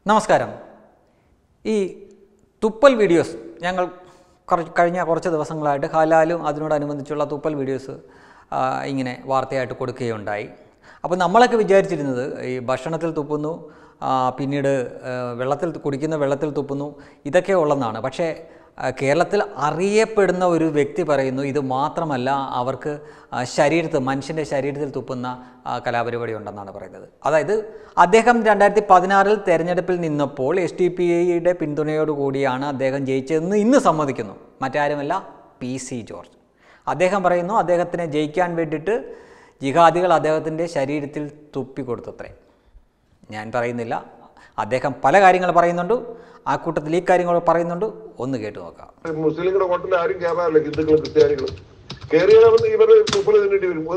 നമസ്കാരം. ഈ തുപ്പൽ വീഡിയോസ് ഞങ്ങൾ കഴിഞ്ഞ കുറച്ച് ദിവസങ്ങളായിട്ട് ഹലാലും അതിനോടനുബന്ധിച്ചുള്ള തുപ്പൽ വീഡിയോസ് ഇങ്ങനെ വാർത്തയായിട്ട് കൊടുക്കുകയുണ്ടായി. അപ്പോൾ നമ്മളൊക്കെ വിചാരിച്ചിരുന്നത് ഈ ഭക്ഷണത്തിൽ തുപ്പുന്നു, പിന്നീട് കുടിക്കുന്ന വെള്ളത്തിൽ തുപ്പുന്നു, ഇതൊക്കെ ഉള്ളതാണ്. പക്ഷേ കേരളത്തിൽ അറിയപ്പെടുന്ന ഒരു വ്യക്തി പറയുന്നു ഇത് മാത്രമല്ല, അവർക്ക് മനുഷ്യൻ്റെ ശരീരത്തിൽ തുപ്പുന്ന കലാപരിപാടി ഉണ്ടെന്നാണ് പറയുന്നത്. അതായത് അദ്ദേഹം 2016 തെരഞ്ഞെടുപ്പിൽ നിന്നപ്പോൾ SDPIയുടെ പിന്തുണയോടുകൂടിയാണ് അദ്ദേഹം ജയിച്ചതെന്ന് ഇന്ന് സമ്മതിക്കുന്നു. മറ്റാരുമല്ല, PC ജോർജ്. അദ്ദേഹം പറയുന്നു അദ്ദേഹത്തിനെ ജയിക്കാൻ വേണ്ടിയിട്ട് ജിഹാദികൾ അദ്ദേഹത്തിൻ്റെ ശരീരത്തിൽ തുപ്പിക്കൊടുത്തത്രേ. ഞാൻ പറയുന്നില്ല, അദ്ദേഹം പല കാര്യങ്ങൾ പറയുന്നുണ്ട്, ആ കൂട്ടത്തിൽ ഈ കാര്യങ്ങൾ പറയുന്നുണ്ട്. ഒന്ന് കേട്ടു നോക്കാം. മുസ്ലിങ്ങളുടെ ഹോട്ടലിൽ ആരും കയറാറില്ല, ഹിന്ദുക്കളും ക്രിസ്ത്യാനികളും കയറിയാൽ ഇവരെ തുപ്പല് തിന്നിട്ട് വരും,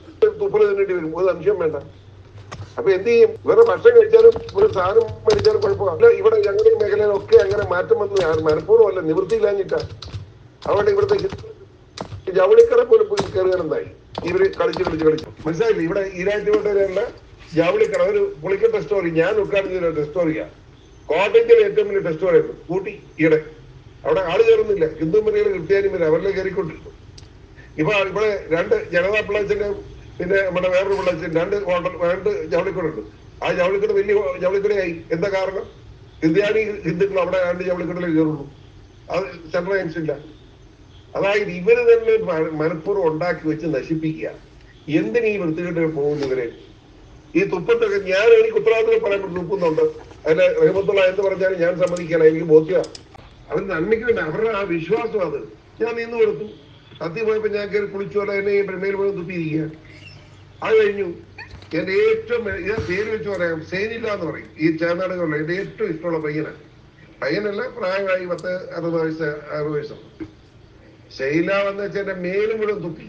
ഒരു സംശയം വേണ്ട. അപ്പൊ എന്ത് ചെയ്യും? ഇവരെ ഭക്ഷണം കഴിച്ചാലും ഒരു സാധനം മേടിച്ചാലും കുഴപ്പമില്ല. ഇവിടെ ഞങ്ങളുടെ മേഖലയിലൊക്കെ അങ്ങനെ മാറ്റം വന്നു, മനഃപൂർവ്വം അല്ല, നിവൃത്തിയില്ലാഞ്ഞിട്ടാ. അവിടെ ഇവിടുത്തെ ജവളിക്കട പോലും പോയി കയറുകയെന്തായി ഇവര് കളിച്ച് മനസ്സിലായില്ല. ഇവിടെ ഈരാറ്റുപേട്ടയിലുള്ള ജവളിക്കട ഒരു പുളിക്കട്ട സ്റ്റോറി, ഞാൻ ഉദ്ഘാടനം ചെയ്ത ടെസ്റ്റ് സ്റ്റോറിയാ. കോട്ടയത്തിലെ ഏറ്റവും വലിയ ടെസ്റ്റ് സ്റ്റോറിയായിരുന്നു കൂട്ടി ഈയിടെ. അവിടെ ആള് കയറുന്നില്ല, ഹിന്ദു മറിയിലെ ക്രിസ്ത്യാനി മരി അവരിലെ കയറിക്കൊണ്ടിരിക്കും. ഇപ്പൊ ഇവിടെ രണ്ട് ജനതാ പിള്ളേച്ചന്റെ പിന്നെ നമ്മുടെ വേറൊരു പിള്ളേച്ചൻ രണ്ട് ജവളിക്കടുണ്ട്. ആ ജവളിക്കട വലിയ ജവളിക്കടയായി. എന്താ കാരണം? ഹിന്ദുക്കൾ അവിടെ രണ്ട് ജവളിക്കടയിലേ കയറുള്ളൂ. അത് സെൻട്രൽ ഇല്ല. അതായത് ഇവര് തന്നെ മനഃപൂർവ്വം ഉണ്ടാക്കി വെച്ച് നശിപ്പിക്കുക. എന്തിനീ വൃത്തികെട്ട് പോകുന്നവരെ ഈ തുപ്പത്തൊക്കെ എനിക്ക് ഉത്തരവാദിത്തം പറയാൻ തുപ്പുന്നുണ്ട്. അതിന് റഹ്മത്തുള്ള എന്ത് പറഞ്ഞാലും ഞാൻ സമ്മതിക്കണം, എനിക്ക് ബോധ്യമാണ്. അവൻ നന്മയ്ക്ക് വേണ്ട അവരുടെ ആ വിശ്വാസം. അത് ഞാൻ നിന്ന് കൊടുത്തു. സത്യം പോയപ്പോ ഞാൻ കയറി കുളിച്ചോല എന്നെ മേൽ പോയി തുപ്പിയിരിക്കുക. അത് കഴിഞ്ഞു. എന്റെ ഏറ്റവും ഞാൻ പേര് വെച്ച് പറയാം, സേനില്ല എന്ന് പറയും ഈ ചേർനാടുകളിൽ. എന്റെ ഏറ്റവും ഇഷ്ടമുള്ള പയ്യനല്ല, പ്രായമായി 60 വയസ്സ്. ശൈല വന്ന് വെച്ചാൽ എന്റെ മേലും മുഴുവൻ തുപ്പി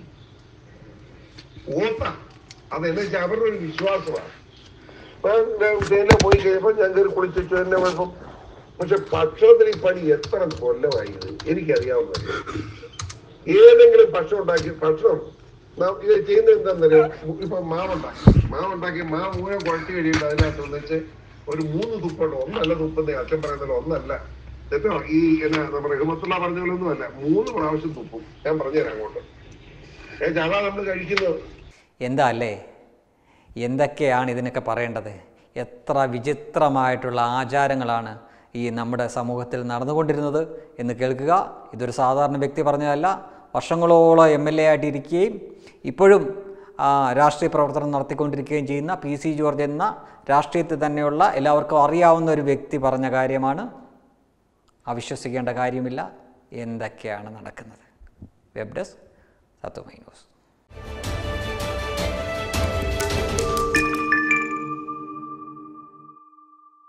ഓത്ത. അതെന്ന് വെച്ചാൽ അവരുടെ ഒരു വിശ്വാസമാണ്. പോയി കഴിയുമ്പോൾ ഞാൻ കയറി കുളിച്ചു എന്നെ കുഴപ്പം. പക്ഷെ ഭക്ഷണത്തിന് ഈ പണി എത്ര കൊല്ലമായത് എനിക്കറിയാവുന്നത്. ഏതെങ്കിലും ഭക്ഷണം ഇത് ചെയ്യുന്നത് എന്താണെന്നറിയാം. ഇപ്പൊ മാവുണ്ടാക്കി മാവ് മുഴുവൻ കുഴച്ച് കഴിയുമ്പോൾ അതിനകത്ത് വെച്ച് ഒരു 3 തുപ്പുണ്ട്. ഒന്നല്ല തുപ്പുന്നത്, അച്ഛൻ പറയുന്നത് ഒന്നല്ല തെറ്റോ. ഈ നമ്മുടെ റഹ്മത്തുള്ള പറഞ്ഞ പോലൊന്നും അല്ല, 3 പ്രാവശ്യം തുപ്പും. ഞാൻ പറഞ്ഞുതരാം അങ്ങോട്ട്. അതാ നമ്മൾ കഴിക്കുന്നത്. എന്താ അല്ലേ, എന്തൊക്കെയാണ് ഇതിനൊക്കെ പറയേണ്ടത്? എത്ര വിചിത്രമായിട്ടുള്ള ആചാരങ്ങളാണ് ഈ നമ്മുടെ സമൂഹത്തിൽ നടന്നുകൊണ്ടിരുന്നത് എന്ന് കേൾക്കുക. ഇതൊരു സാധാരണ വ്യക്തി പറഞ്ഞതല്ല. വർഷങ്ങളോളം MLA ആയിട്ടിരിക്കുകയും ഇപ്പോഴും രാഷ്ട്രീയ പ്രവർത്തനം നടത്തിക്കൊണ്ടിരിക്കുകയും ചെയ്യുന്ന PC ജോർജ് എന്ന രാഷ്ട്രീയത്തിൽ തന്നെയുള്ള എല്ലാവർക്കും അറിയാവുന്ന ഒരു വ്യക്തി പറഞ്ഞ കാര്യമാണ്. അവിശ്വസിക്കേണ്ട കാര്യമില്ല. എന്തൊക്കെയാണ് നടക്കുന്നത്? Web desk, Tatwamayi news.